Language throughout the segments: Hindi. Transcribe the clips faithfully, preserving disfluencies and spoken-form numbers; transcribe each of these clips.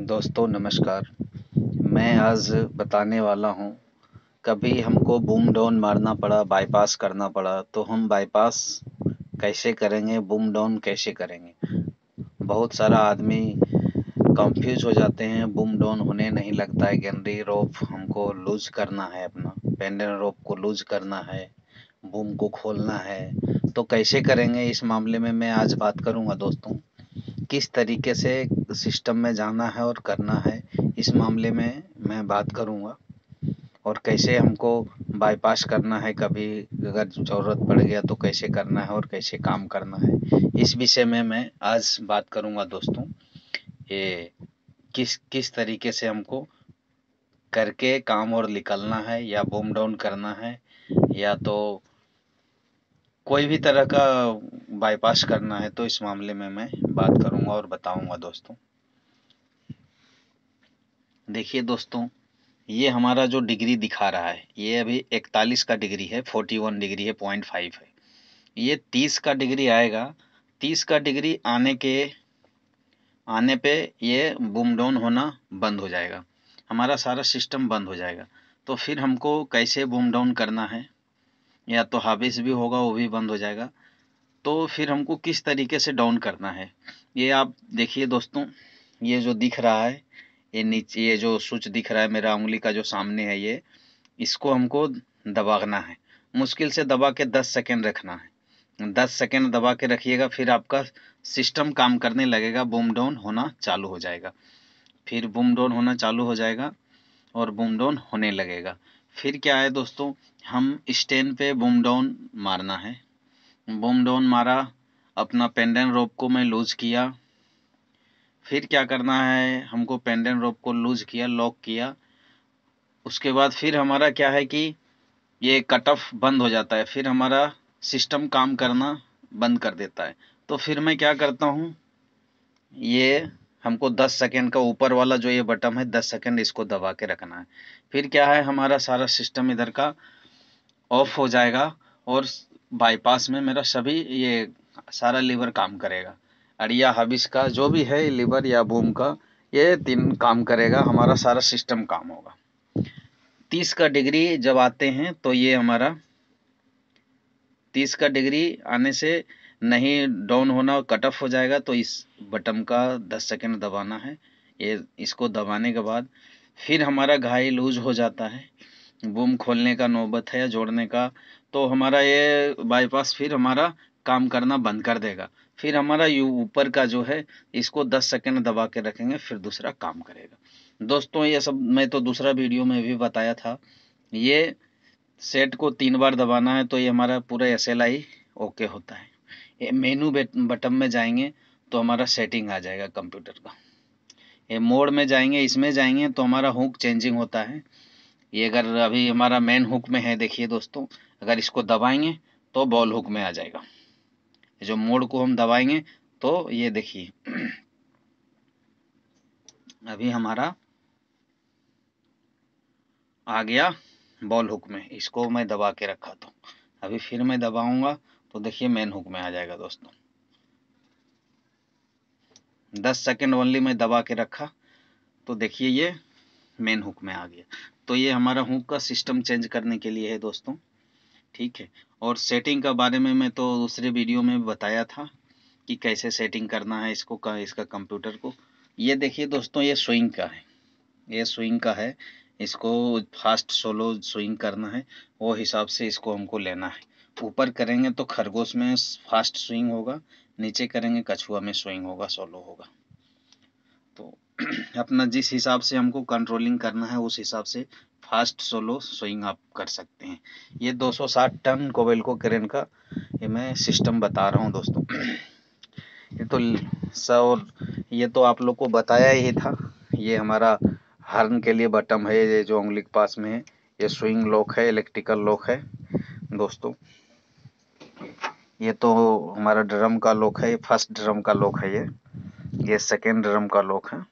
दोस्तों नमस्कार। मैं आज बताने वाला हूँ, कभी हमको बूम डाउन मारना पड़ा, बाईपास करना पड़ा, तो हम बाईपास कैसे करेंगे, बूम डाउन कैसे करेंगे। बहुत सारा आदमी कंफ्यूज हो जाते हैं, बूम डाउन होने नहीं लगता है। गैनरी रोप हमको लूज करना है, अपना पेंडल रोप को लूज करना है, बूम को खोलना है, तो कैसे करेंगे। इस मामले में मैं आज बात करूंगा दोस्तों, किस तरीके से सिस्टम में जाना है और करना है, इस मामले में मैं बात करूंगा। और कैसे हमको बाईपास करना है, कभी अगर ज़रूरत पड़ गया तो कैसे करना है और कैसे काम करना है, इस विषय में मैं आज बात करूंगा दोस्तों। ये किस किस तरीके से हमको करके काम और निकलना है, या बूम डाउन करना है, या तो कोई भी तरह का बाईपास करना है, तो इस मामले में मैं बात करूंगा और बताऊंगा दोस्तों। देखिए दोस्तों, ये हमारा जो डिग्री दिखा रहा है, ये अभी इकतालीस का डिग्री है, इकतालीस डिग्री है, पॉइंट फाइव है। ये तीस का डिग्री आएगा। तीस का डिग्री आने के आने पे ये बूम डाउन होना बंद हो जाएगा, हमारा सारा सिस्टम बंद हो जाएगा। तो फिर हमको कैसे बूम डाउन करना है, या तो हाबिस भी होगा, वो भी बंद हो जाएगा। तो फिर हमको किस तरीके से डाउन करना है, ये आप देखिए दोस्तों। ये जो दिख रहा है, ये नीचे ये जो स्विच दिख रहा है मेरा उंगली का जो सामने है, ये इसको हमको दबाना है। मुश्किल से दबा के दस सेकेंड रखना है। दस सेकेंड दबा के रखिएगा, फिर आपका सिस्टम काम करने लगेगा, बूम डाउन होना चालू हो जाएगा। फिर बूम डाउन होना चालू हो जाएगा और बूम डाउन होने लगेगा। फिर क्या है दोस्तों, हम स्टैंड पे बूम डाउन मारना है। बूम डाउन मारा, अपना पेंडेंट रोप को मैं लूज किया। फिर क्या करना है, हमको पेंडेंट रोप को लूज किया, लॉक किया। उसके बाद फिर हमारा क्या है कि ये कट ऑफ बंद हो जाता है, फिर हमारा सिस्टम काम करना बंद कर देता है। तो फिर मैं क्या करता हूँ, ये हमको दस सेकेंड का ऊपर वाला जो ये बटन है, दस सेकेंड इसको दबा के रखना है। फिर क्या है, हमारा सारा सिस्टम इधर का ऑफ हो जाएगा और बाईपास में मेरा सभी ये सारा लीवर काम करेगा। अड़िया हबिस का जो भी है लीवर या बूम का, ये तीन काम करेगा, हमारा सारा सिस्टम काम होगा। तीस का डिग्री जब आते हैं तो ये हमारा तीस का डिग्री आने से नहीं डाउन होना, कट ऑफ हो जाएगा। तो इस बटन का दस सेकेंड दबाना है। ये इसको दबाने के बाद फिर हमारा घाई लूज हो जाता है, बूम खोलने का नौबत है या जोड़ने का। तो हमारा ये बाईपास फिर हमारा काम करना बंद कर देगा। फिर हमारा यू ऊपर का जो है, इसको दस सेकेंड दबा के रखेंगे, फिर दूसरा काम करेगा। दोस्तों ये सब मैं तो दूसरा वीडियो में भी बताया था। ये सेट को तीन बार दबाना है, तो ये हमारा पूरा एस एल आई ओके होता है। ये मेनू बटन में जाएंगे तो हमारा सेटिंग आ जाएगा कंप्यूटर का। ये मोड में जाएंगे, इसमें जाएंगे तो हमारा हुक चेंजिंग होता है। ये अगर अभी हमारा मेन हुक में है, देखिए दोस्तों, अगर इसको दबाएंगे तो बॉल हुक में आ जाएगा। जो मोड को हम दबाएंगे तो ये देखिए अभी हमारा आ गया बॉल हुक में। इसको मैं दबा के रखा, तो अभी फिर मैं दबाऊंगा तो देखिए मेन हुक में आ जाएगा दोस्तों। दस सेकेंड ओनली मैं दबा के रखा, तो देखिए ये मेन हुक में आ गया। तो ये हमारा हुक का सिस्टम चेंज करने के लिए है दोस्तों, ठीक है। और सेटिंग का बारे में मैं तो दूसरे वीडियो में बताया था कि कैसे सेटिंग करना है इसको का इसका कंप्यूटर को। ये देखिए दोस्तों, ये स्विंग का है, ये स्विंग का है। इसको फास्ट सोलो स्विंग करना है, वो हिसाब से इसको हमको लेना है। ऊपर करेंगे तो खरगोश में फास्ट स्विंग होगा, नीचे करेंगे कछुआ में स्विंग होगा, सोलो होगा। तो अपना जिस हिसाब से हमको कंट्रोलिंग करना है, उस हिसाब से फास्ट सोलो स्विंग आप कर सकते हैं। ये दो सौ साठ टन कोबेल्को क्रेन का ये मैं सिस्टम बता रहा हूँ दोस्तों। ये तो सर, ये तो आप लोग को बताया ही था। ये हमारा हॉर्न के लिए बटन है, ये जो उंगली के पास में है, ये स्विंग लॉक है, इलेक्ट्रिकल लॉक है दोस्तों। ये तो हमारा ड्रम का लॉक है, फर्स्ट ड्रम का लॉक है, ये ये सेकेंड ड्रम का लॉक है।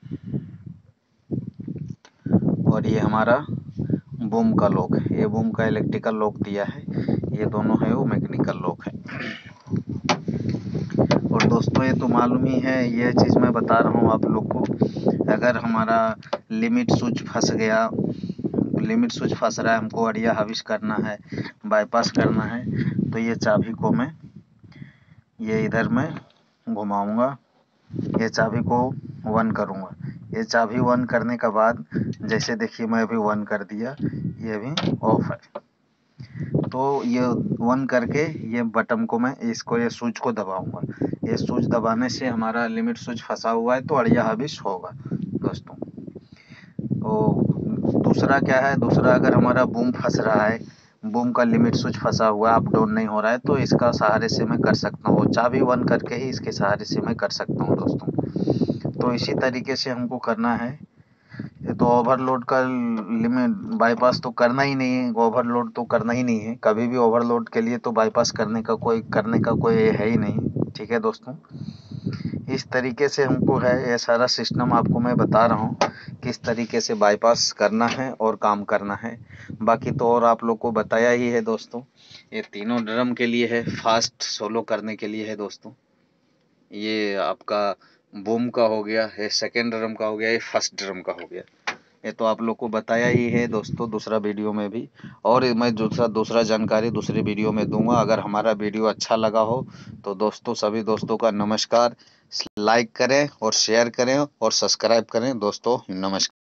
और ये हमारा बूम का लॉक है, ये बूम का इलेक्ट्रिकल लॉक दिया है। ये दोनों है वो मैकेनिकल लॉक है। और दोस्तों ये तो मालूम ही है, ये चीज़ मैं बता रहा हूँ आप लोग को। अगर हमारा लिमिट स्विच फंस गया, लिमिट स्विच फंस रहा है, हमको अड़िया हाविस करना है, बाईपास करना है, तो ये चाबी को मैं ये इधर मैं घुमाऊंगा, ये चाबी को वन करूंगा। ये चाबी वन करने के बाद जैसे देखिए मैं अभी वन कर दिया, ये भी ऑफ है। तो ये वन करके ये बटन को मैं इसको ये स्विच को दबाऊंगा। ये स्विच दबाने से हमारा लिमिट स्विच फंसा हुआ है तो अड़िया हाविस होगा दोस्तों। तो दूसरा क्या है, दूसरा अगर हमारा बूम फंस रहा है, बूम का लिमिट स्विच फंसा हुआ है, अप डाउन नहीं हो रहा है, तो इसका सहारे से मैं कर सकता हूँ, चाबी वन करके ही इसके सहारे से मैं कर सकता हूँ दोस्तों। तो इसी तरीके से हमको करना है। ये तो ओवरलोड का लिमिट बाईपास तो करना ही नहीं है, ओवरलोड तो करना ही नहीं है कभी भी। ओवरलोड के लिए तो बाईपास करने का कोई करने का कोई है ही नहीं। ठीक है दोस्तों, इस तरीके से हमको है, ये सारा सिस्टम आपको मैं बता रहा हूँ किस तरीके से बाईपास करना है और काम करना है। बाकी तो और आप लोग को बताया ही है दोस्तों। ये तीनों ड्रम के लिए है, फास्ट सोलो करने के लिए है दोस्तों। ये आपका बूम का हो गया, ये सेकेंड ड्रम का हो गया, ये फर्स्ट ड्रम का हो गया। ये तो आप लोग को बताया ही है दोस्तों दूसरा वीडियो में भी, और मैं दूसरा दूसरा जानकारी दूसरी वीडियो में दूंगा। अगर हमारा वीडियो अच्छा लगा हो तो दोस्तों, सभी दोस्तों का नमस्कार। लाइक करें और शेयर करें और सब्सक्राइब करें दोस्तों। नमस्कार।